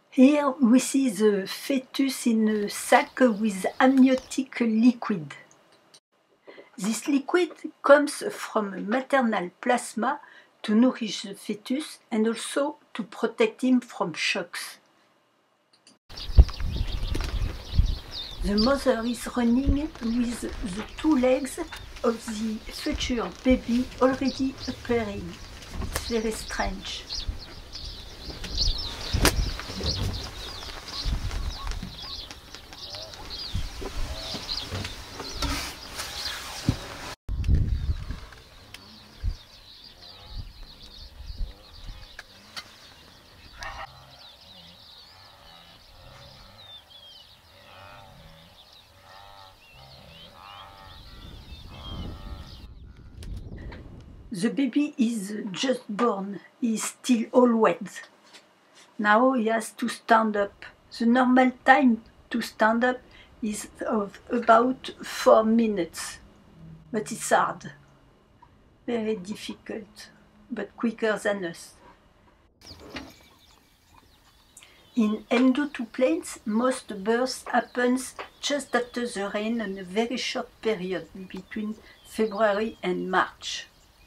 Here we see the fetus in a sac with amniotic liquid. This liquid comes from maternal plasma to nourish the fetus and also to protect him from shocks. The mother is running with the two legs of the future baby already appearing. It's very strange. The baby is just born, he is still all wet. Now he has to stand up. The normal time to stand up is of about 4 minutes, but it's hard, very difficult, but quicker than us. In endotoplanes, most births happens just after the rain in a very short period between February and March.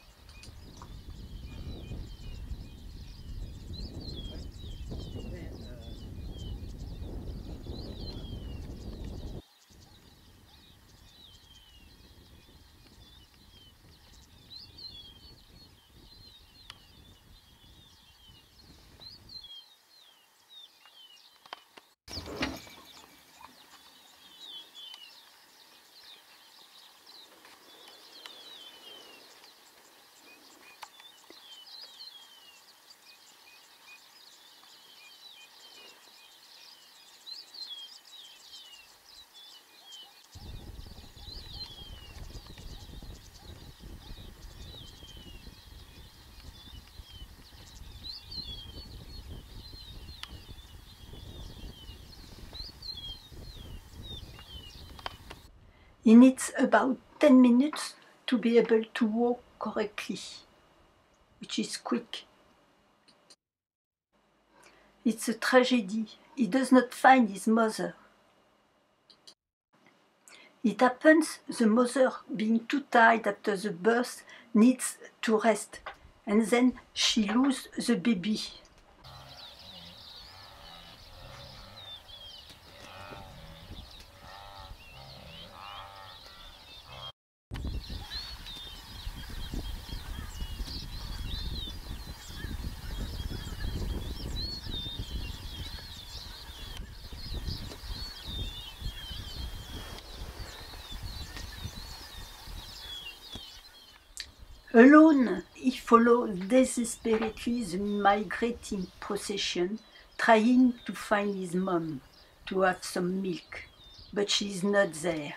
He needs about 10 minutes to be able to walk correctly, which is quick. It's a tragedy. He does not find his mother. It happens the mother, being too tired after the birth, needs to rest, and then she loses the baby. Alone, he follows desperately the migrating procession, trying to find his mom, to have some milk, but she is not there.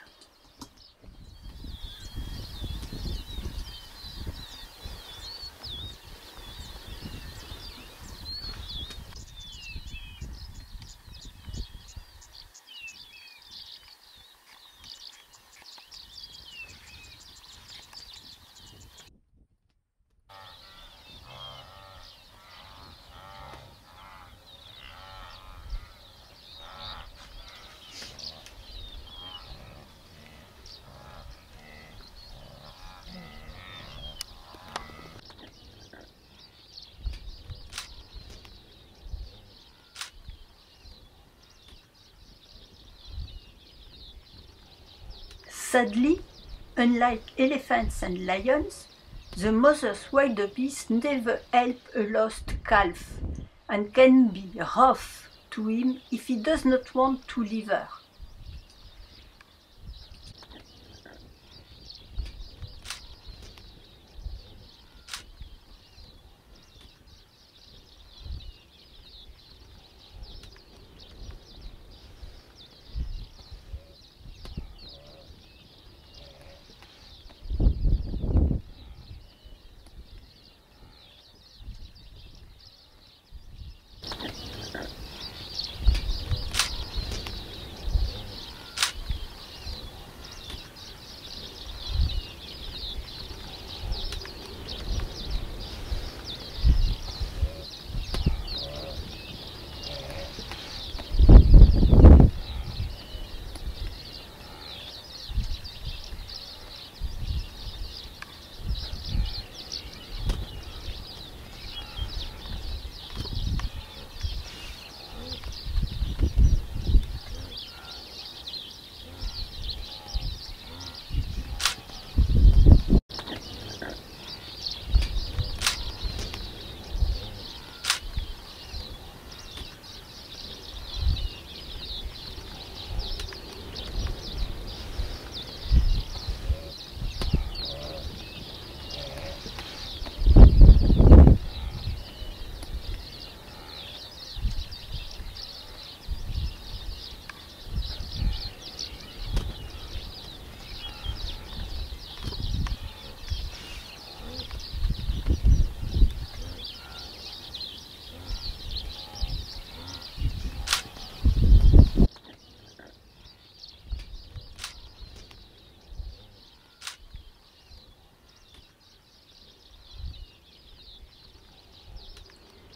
Sadly, unlike elephants and lions, the mother's wildebeest never help a lost calf and can be rough to him if he does not want to leave her.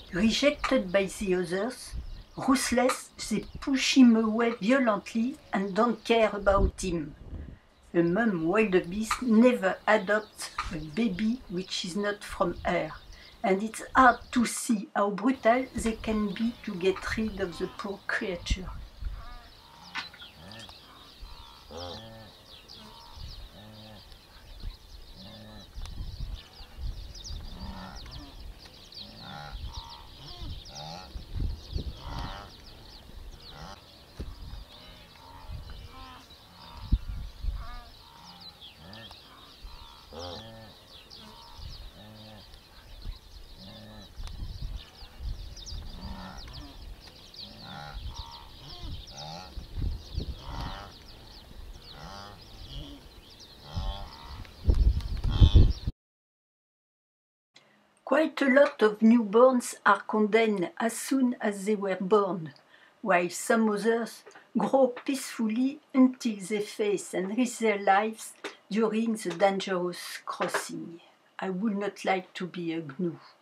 Rejected by the others, ruthless, they push him away violently and don't care about him. A mom wildebeest never adopts a baby which is not from her, and it's hard to see how brutal they can be to get rid of the poor creature. Quite a lot of newborns are condemned as soon as they were born, while some others grow peacefully until they face and risk their lives during the dangerous crossing. I would not like to be a gnu.